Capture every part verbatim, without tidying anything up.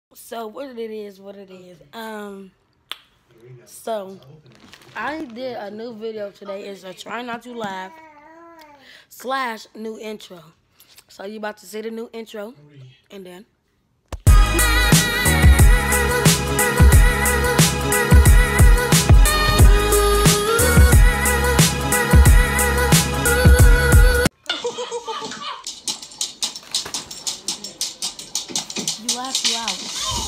So what it is, what it is. Um, so I did a new video today. It's a try not to laugh slash new intro. So you about to see the new intro, and then. You laugh you out.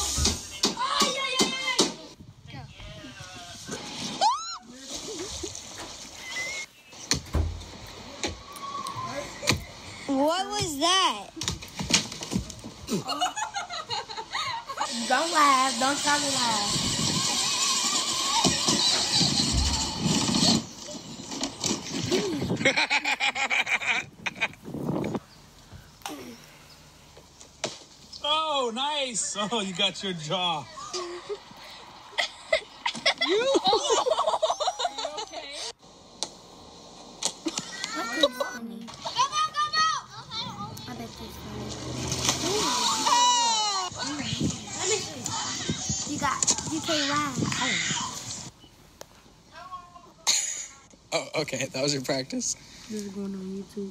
What was that? Don't laugh. Don't try to laugh. Oh, nice. Oh, you got your jaw. You? Oh. Okay. That is funny. Come out, come out. I bet that's funny. Let me see. You got, you can't laugh. Oh, okay. That was your practice? This is going on YouTube.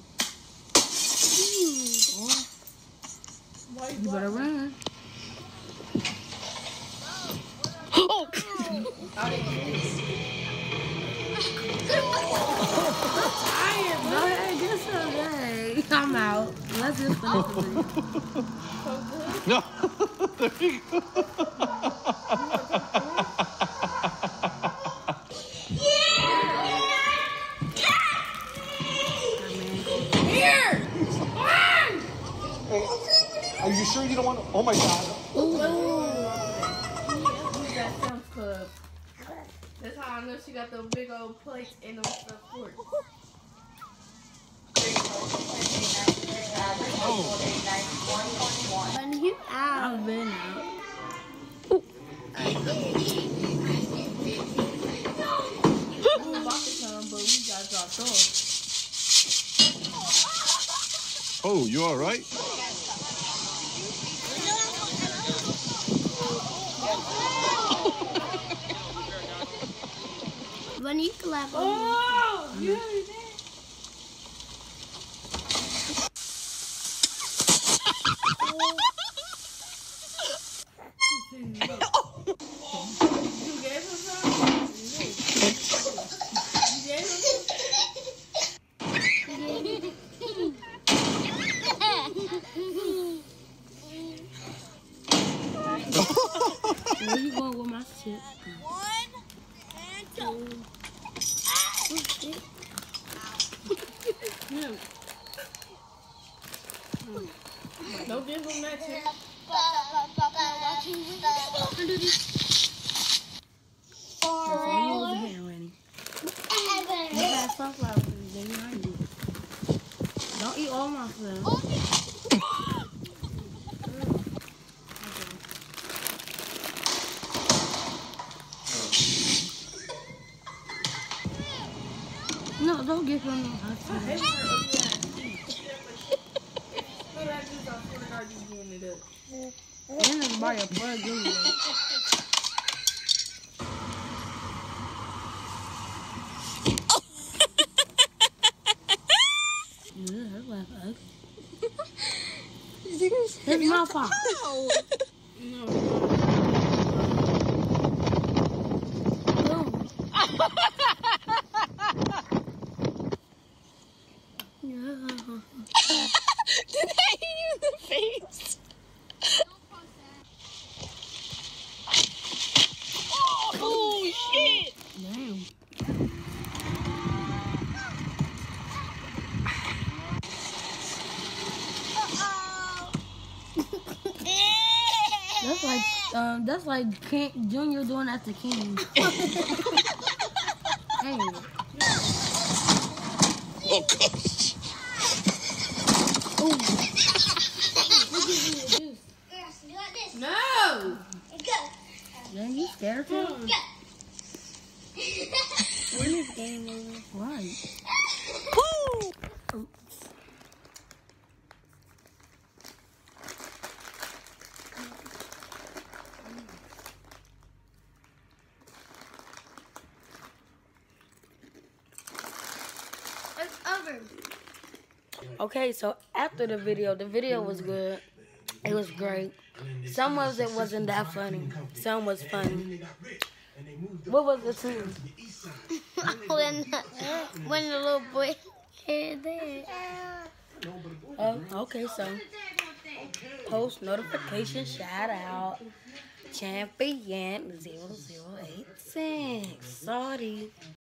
Oh. You better run. Oh. Go ahead, get some day. I'm out. Let's just finish the video. No. There you go. Here. Are you sure you don't want to? Oh my God. That Sam's Club. That's how I know she got those big old plates and those stuff forks. Oh. When you out. I've been out. We were about to come, but we got dropped off. Oh, you all right? When you clap. Oh, you You gave him some? You gave him Where you going with my shit? One and two. Oh, shit. No. Don't give him that shit. That's all you was here, Rennie. You got sunflowers in there behind you. Don't eat all my stuff. No, don't give him no hot I sauce. hate her ugly ass teeth. Look at that juice, I swear to God, you getting it up. And it's by a plug anyway. Yeah, that's like ugly. It's my fault. No, No. Did I hit you in the face? Oh, shit. Damn. That's like um that's like King, Junior doing that to King. Hey. Oh, gosh. no. Then you scared him? When is game over? Right. Woo! arm. Okay, so after the video, the video was good. It was great. Some of it wasn't that funny. Some was funny. What was the two? when, the, when the little boy heard that. Oh, okay, so post notification shout out champion zero zero eight six. Sorry.